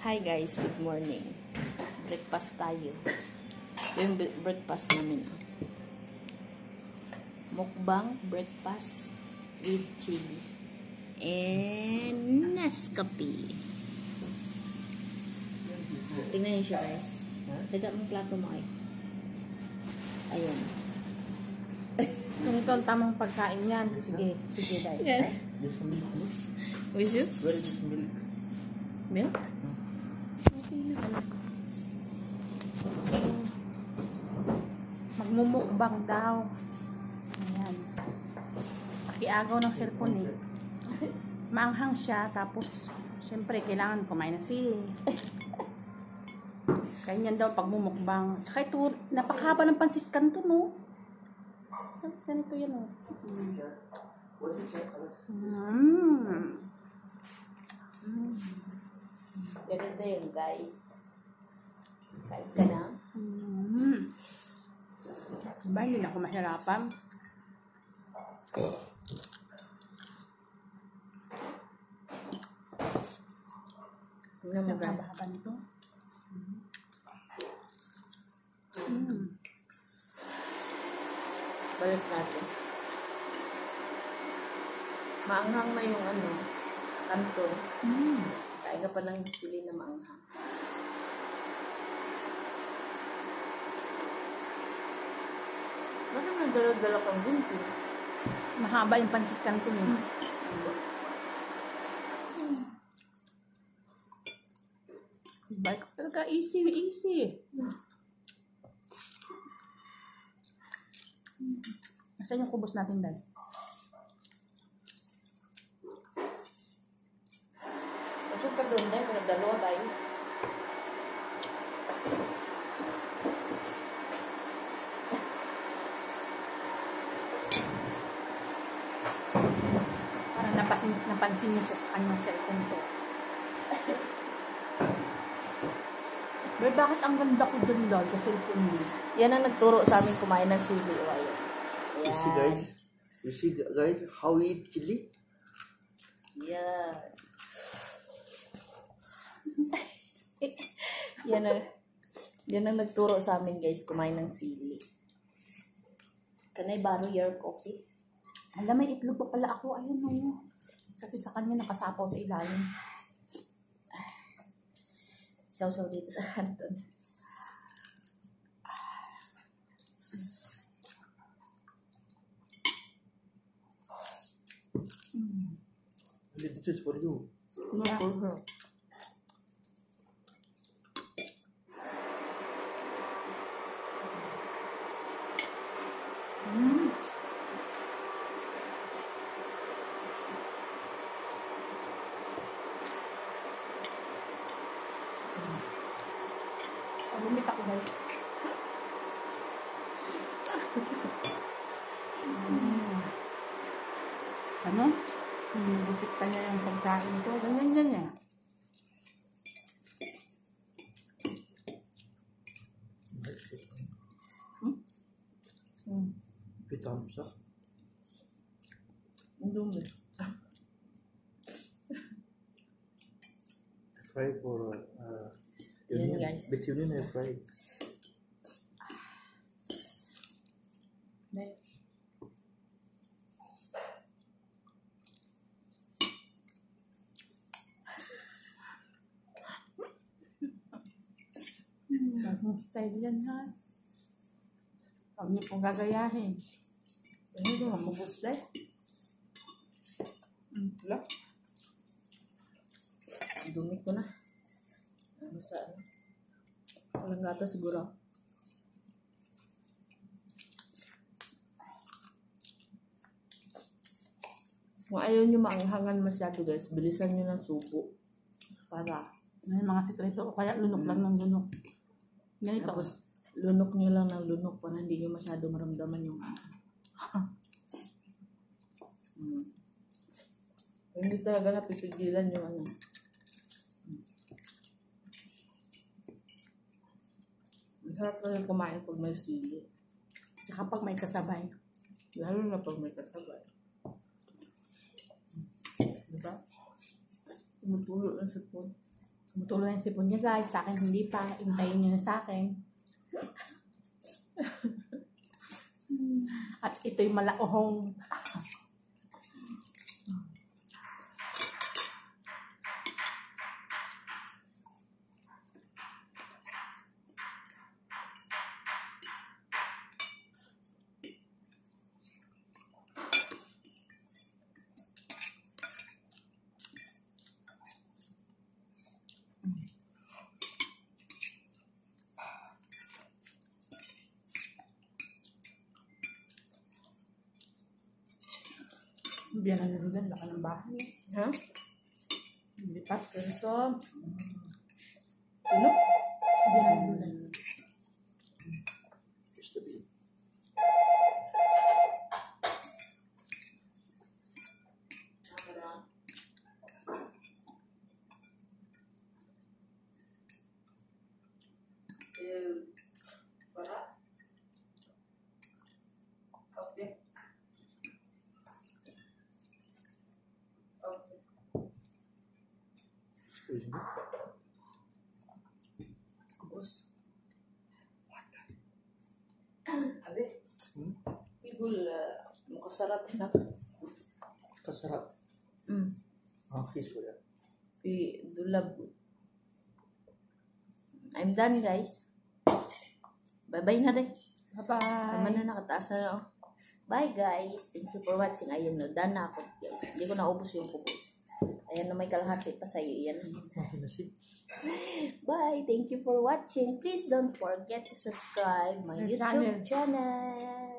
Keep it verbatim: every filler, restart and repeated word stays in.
Hi guys, good morning. Breakfast tayo. Yung breakfast namin. Ah. Mukbang breakfast with chili and Nescafe. Tingnan niyo siya guys. Tignan mo plato mo ay. Ayun. Ganito ang tamang pagkain yan. Sige, sige dahil. Yeah. This milk, please. With you? Where is this milk? Milk? Okay na. Magmumukbang daw. Ayan. Pakiagaw ng cellphone eh. Maanghang siya, tapos syempre kailangan kumain ng sili. Ganyan daw pagmumukbang. Tsaka ito, napakahaba ng pansit kanto, no? Ganito yan, no? Mm. Mm. Ganito yun guys. Kain ka na. Mm. Diba, hindi na ako mahirapan. Kasi ang haba-haba nito. Mm. Balik natin. Maanghang na yung ano, kanto. Mm. Kain ka pa ng sili na maanghang. Bakit nagdala-dala kang gunti? Mahaba yung pansit kanto niya. Mm. Balik talaga, easy, easy. Mm. Nasaan yung kubos natin, Dad? Masuk ka doon dahil kung dalawa tayo. Parang napansin, napansin niya siya sa kanyang cellphone to. Pero bakit ang ganda ko dun daw sa cellphone niya? Yan ang nagturo sa amin kumain ng sili. O, ayan. You see, guys? You see, guys, how we eat chili? Yan. yan ang yan ang nagturo sa amin guys kumain ng sili. Can I borrow your coffee? Alam, may itlog pa pala ako. Ayun, no. Kasi sa kanya nakasapaw sa ilalim. Saw-saw dito sa kanton. Mm. This is for you. Yeah. For her. Mm. Lumit ako guys. Mm. Ano? Lumipit pa niya yung pagkain ko. Ganyan yan niya. Hmm? Hmm. Good thumbs up. Ang dumi. I fry for uh, Yan, onion. guys. With onion, I fry. Dahil. Bagong style yan ha. Huwag niyo pong gagayahin. Ano doon? Mabus dahil. Mm. Wala. Ang dumi ko na. Ano sa ano? Walang gata siguro. Kung ayaw nyo maanghangan masyado guys, bilisan nyo ng subo. Para. May mga sikreto o kaya lunok lang ng lunok. Ganito. Tapos, lunok nyo lang ng lunok para hindi nyo masyado maramdaman yung hmm. Hindi talaga napipigilan yung ano. Masarap talaga kumain pag may sili. Saka pag may kasabay. Lalo na pag may kasabay. Diba? Tumutulo lang sa phone. Tumutulo na yung sipon niya guys. Sa akin hindi pa. Intayin niyo na sa akin. At ito'y malaohong. Biyan ang narugan, laka ng bahay. Ha? Hindi pa. So, Sino? Biyan ang narugan. Used to be. Excuse me. Boss. Abi, Hmm? pigul, uh, makasarat na. Kasarap. Mm. Okay, so yeah. Pi, dulab. I'm done, guys. Bye-bye na rin. Bye-bye. Tama na, nakataas na ako. Bye, guys. Thank you for watching. Ayun na, done na ako, guys. Hindi ko naubos yung pupus. Ayan na, may kalahati pa sa'yo. Yan. Okay na si. Bye. Thank you for watching. Please don't forget to subscribe my My YouTube channel.